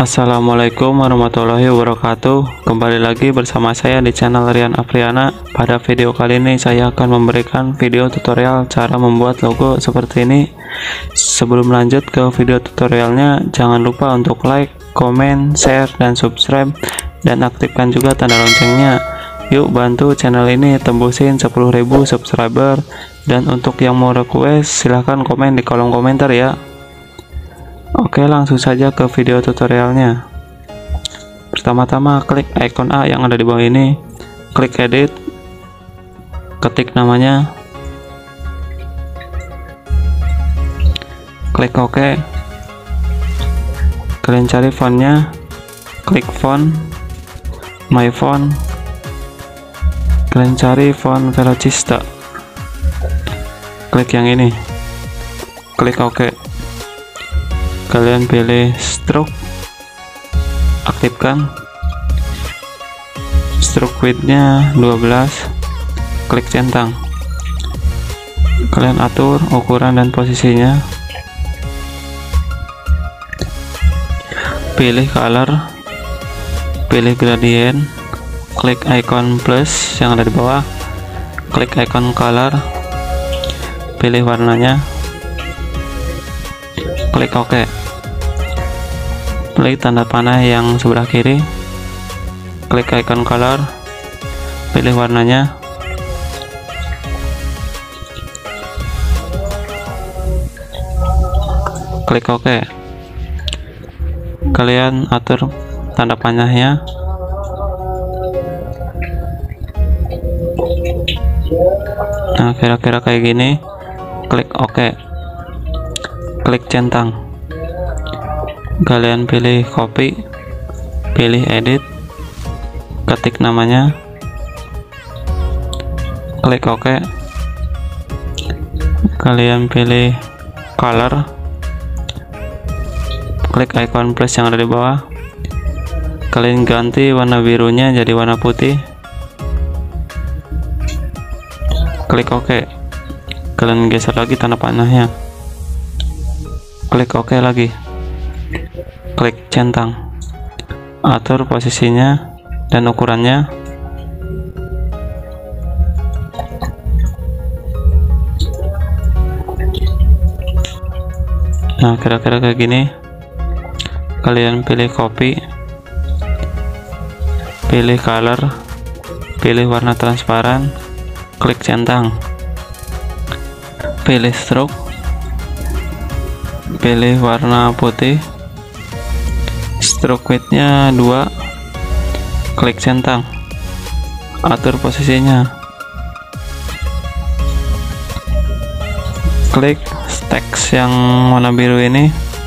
Assalamualaikum warahmatullahi wabarakatuh. Kembali lagi bersama saya di channel Rian Afriana. Pada video kali ini saya akan memberikan video tutorial cara membuat logo seperti ini. Sebelum lanjut ke video tutorialnya, jangan lupa untuk like, komen, share, dan subscribe, dan aktifkan juga tanda loncengnya. Yuk bantu channel ini tembusin 10.000 subscriber. Dan untuk yang mau request, silahkan komen di kolom komentar ya. Oke, langsung saja ke video tutorialnya. Pertama-tama klik icon A yang ada di bawah ini, klik edit, ketik namanya, klik OK. Kalian cari fontnya, klik font, my font, kalian cari font Velocista, klik yang ini, klik OK. Kalian pilih stroke, aktifkan stroke width-nya 12, klik centang. Kalian atur ukuran dan posisinya, pilih color, pilih gradient, klik icon plus yang ada di bawah, klik icon color, pilih warnanya, klik OK. Klik tanda panah yang sebelah kiri, klik icon color, pilih warnanya, klik OK. Kalian atur tanda panahnya, nah kira-kira kayak gini, klik OK, klik centang. Kalian pilih copy, pilih edit, ketik namanya, klik OK. Kalian pilih color, klik icon plus yang ada di bawah, kalian ganti warna birunya jadi warna putih, klik OK. Kalian geser lagi tanda panahnya, klik OK lagi, klik centang, atur posisinya dan ukurannya, nah kira-kira kayak gini. Kalian pilih copy, pilih color, pilih warna transparan, klik centang, pilih stroke, pilih warna putih, stroke width-nya 2, klik centang, atur posisinya, klik teks yang warna biru ini,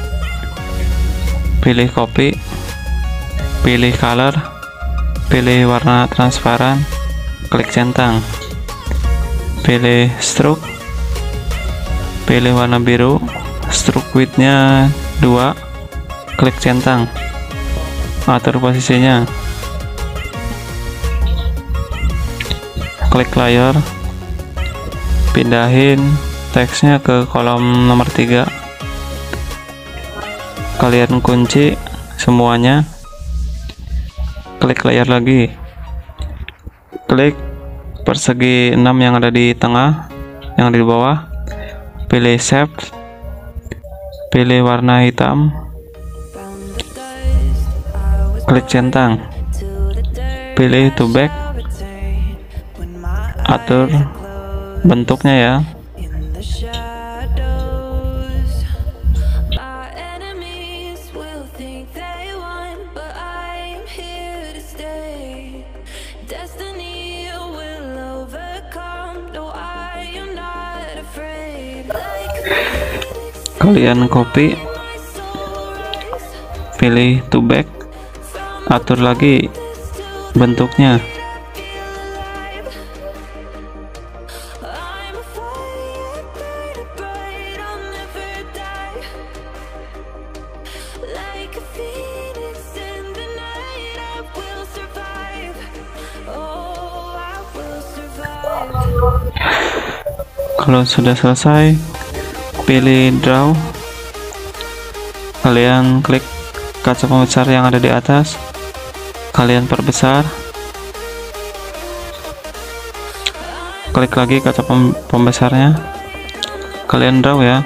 pilih copy, pilih color, pilih warna transparan, klik centang, pilih stroke, pilih warna biru, stroke width-nya 2, klik centang, atur posisinya, klik layer, pindahin teksnya ke kolom nomor 3, kalian kunci semuanya, klik layer lagi, klik persegi 6 yang ada di tengah, yang ada di bawah, pilih shape, pilih warna hitam, klik centang, pilih to back, atur bentuknya ya, kalian copy, pilih to back, atur lagi bentuknya, kalau sudah selesai pilih draw, kalian klik kaca pembesar yang ada di atas, kalian perbesar. Klik lagi kaca pembesarnya, kalian draw ya.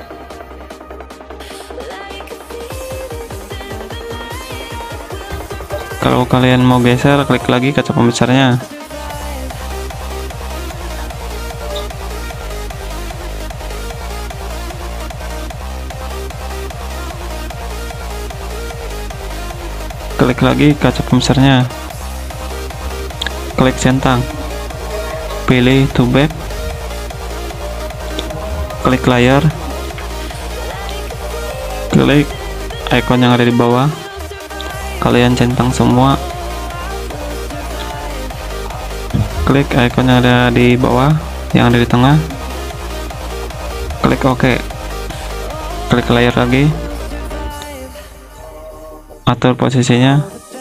Kalau kalian mau geser, klik lagi kaca pembesarnya. Klik lagi kaca pembesarnya, klik centang, pilih to back, klik layar, klik icon yang ada di bawah, kalian centang semua, klik icon yang ada di bawah, yang ada di tengah, klik OK, klik layar lagi, atur posisinya,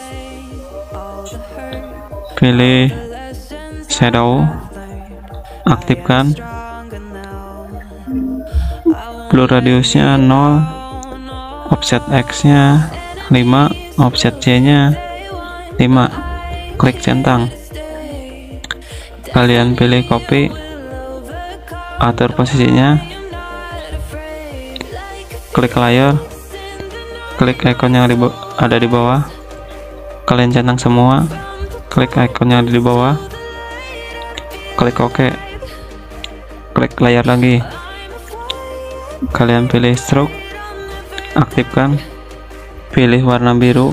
pilih shadow, aktifkan, blur radiusnya 0, offset X nya 5, offset Y nya 5, klik centang, kalian pilih copy, atur posisinya, klik layar, klik icon yang ada di bawah, kalian centang semua, klik icon yang ada di bawah, klik OK, klik layar lagi, kalian pilih stroke, aktifkan, pilih warna biru,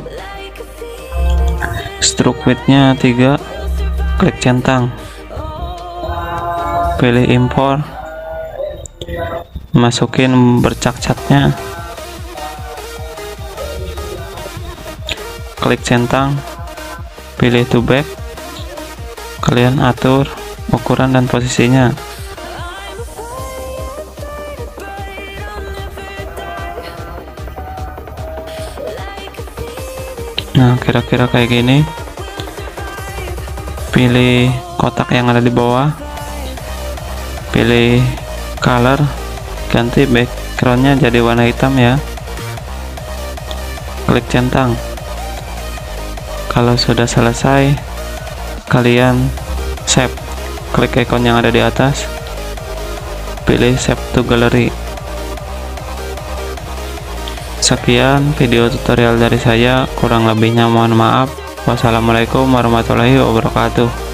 stroke width-nya 3, klik centang, pilih import, masukin bercat-catnya, klik centang, pilih to back, kalian atur ukuran dan posisinya. Nah, kira-kira kayak gini. Pilih kotak yang ada di bawah, pilih color, ganti backgroundnya jadi warna hitam ya, klik centang. Kalau sudah selesai, kalian save, klik icon yang ada di atas, pilih save to gallery. Sekian video tutorial dari saya, kurang lebihnya mohon maaf. Wassalamualaikum warahmatullahi wabarakatuh.